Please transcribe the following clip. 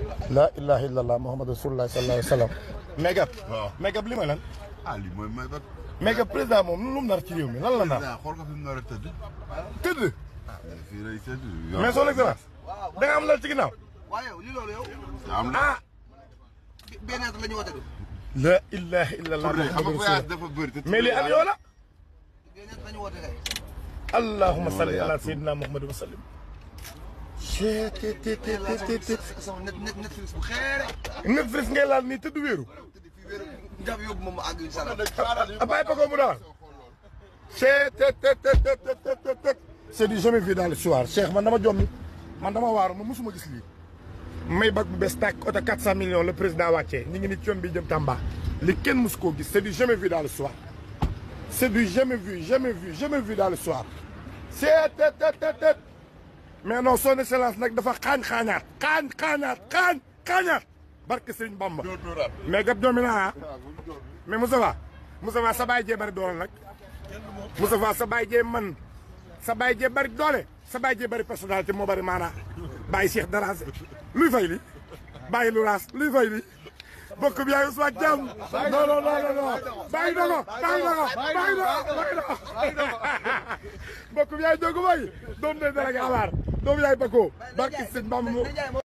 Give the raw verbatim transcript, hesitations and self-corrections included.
la ilaha illallah muhammadu rasulullah sallallahu alayhi wa sallam. Megap. waaw Megap li mooy lan. ah lii mooy Megap. Megap président moom lu mu nar ci réew mi lan la nar. xool nga fi mu nar a tëdd. tëdd. ah mais fii lay tëdd. mais son excellence. da nga am lal ci ginnaaw. waaw yow li loolu yow. am na ah. benn at la ñu woote. la ilaha illallah muhammadu rasulullah dafa bëri te mais lii avion la. benn at la ñu woote kay. allahumma salli ala sayyidina muhammad wa sallim. te te te te te sama net net Netflix bu xeere. Netflix ngay laal nii tëdd wéeru. njab yóbbu moom àgg incha allah. a bàyyi ba ko mu daal. te te te te te te te c'est du jamais vu dans l'histoire Cheikh man dama jommi man dama waaru ma musuma gis lii. may bag bu bees tàkk oto quatre cent millions le président wàccee ñu ngi ni ci yoon bi jëm Tamba. li kenn mus koo gis c'est du jamais vu dans l'histoire c'est du jamais vu jamais vu jamais vu dans l'histoire c'est te te te te mais non son excellence nag dafa xaañ xaañaat xaañ xaañaat xaañ xaañaat barke Sëriñ Bamba mais gab doomi naa mais Moustapha Moustapha sa baay jee bari doole nag Moustapha sa baay jee man sa baay jee bari doole sa baay jee bari personnalité moo bari maanaa bàyyi Cheikh Darase luy fay li bàyyi lu raas luy fay li bokk bi yaay Ousmane Thiam non non non non bàyyi na ko bàyyi na ko bàyyi na ko bàyyi na ko bokk bi yaay Jogu Boy doom de délégué Alar doom yaay Bako barke Sëriñ Bamba